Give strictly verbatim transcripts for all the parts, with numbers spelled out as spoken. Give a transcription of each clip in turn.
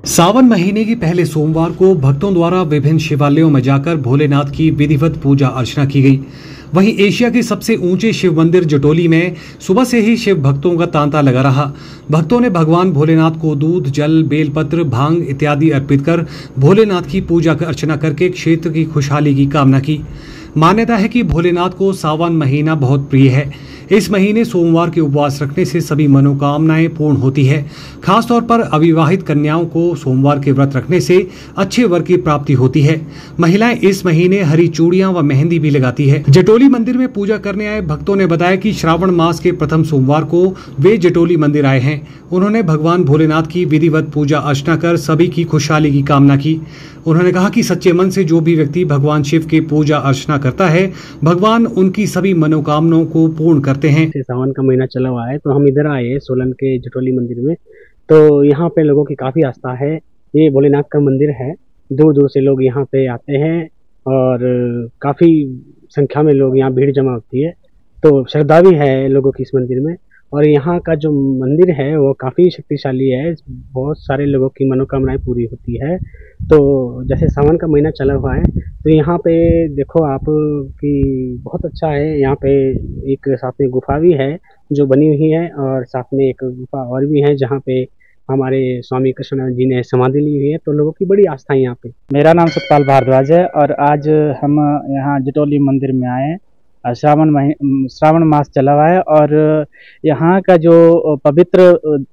सावन महीने के पहले सोमवार को भक्तों द्वारा विभिन्न शिवालयों में जाकर भोलेनाथ की विधिवत पूजा अर्चना की गई। वहीं एशिया के सबसे ऊंचे शिव मंदिर जटोली में सुबह से ही शिव भक्तों का तांता लगा रहा। भक्तों ने भगवान भोलेनाथ को दूध, जल, बेलपत्र, भांग इत्यादि अर्पित कर भोलेनाथ की पूजा अर्चना करके क्षेत्र की खुशहाली की कामना की। मान्यता है कि भोलेनाथ को सावन महीना बहुत प्रिय है। इस महीने सोमवार के उपवास रखने से सभी मनोकामनाएं पूर्ण होती है। खासतौर पर अविवाहित कन्याओं को सोमवार के व्रत रखने से अच्छे वर की प्राप्ति होती है। महिलाएं इस महीने हरी चूड़ियां व मेहंदी भी लगाती है। जटोली मंदिर में पूजा करने आए भक्तों ने बताया कि श्रावण मास के प्रथम सोमवार को वे जटोली मंदिर आए हैं। उन्होंने भगवान भोलेनाथ की विधिवत पूजा अर्चना कर सभी की खुशहाली की कामना की। उन्होंने कहा कि सच्चे मन से जो भी व्यक्ति भगवान शिव की पूजा अर्चना करता है, भगवान उनकी सभी मनोकामनाओं को पूर्ण करते हैं। सावन का महीना चला हुआ है तो हम इधर आए हैं सोलन के जटोली मंदिर में। तो यहाँ पे लोगों की काफ़ी आस्था है। ये भोलेनाथ का मंदिर है, दूर दूर से लोग यहाँ पे आते हैं और काफ़ी संख्या में लोग यहाँ भीड़ जमा होती है। तो श्रद्धा भी है लोगों की इस मंदिर में। और यहाँ का जो मंदिर है वो काफ़ी शक्तिशाली है, बहुत सारे लोगों की मनोकामनाएं पूरी होती है। तो जैसे सावन का महीना चला हुआ है तो यहाँ पे देखो आप कि बहुत अच्छा है। यहाँ पे एक साथ में गुफा भी है जो बनी हुई है और साथ में एक गुफा और भी है जहाँ पे हमारे स्वामी कृष्ण जी ने समाधि ली हुई है। तो लोगों की बड़ी आस्था है यहाँ पे। मेरा नाम सतपाल भारद्वाज है और आज हम यहाँ जटोली मंदिर में आए हैं। श्रावण महीने श्रावण मास चला हुआ है और यहाँ का जो पवित्र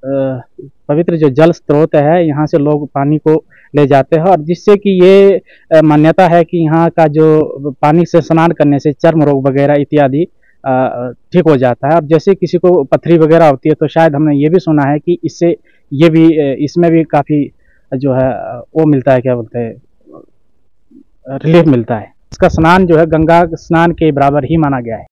पवित्र जो जल स्रोत है, यहाँ से लोग पानी को ले जाते हैं और जिससे कि ये मान्यता है कि यहाँ का जो पानी से स्नान करने से चर्म रोग वगैरह इत्यादि ठीक हो जाता है। अब जैसे किसी को पथरी वगैरह होती है तो शायद हमने ये भी सुना है कि इससे ये भी इसमें भी काफ़ी जो है वो मिलता है, क्या बोलते हैं, रिलीफ मिलता है। इसका स्नान जो है गंगा स्नान के बराबर ही माना गया है।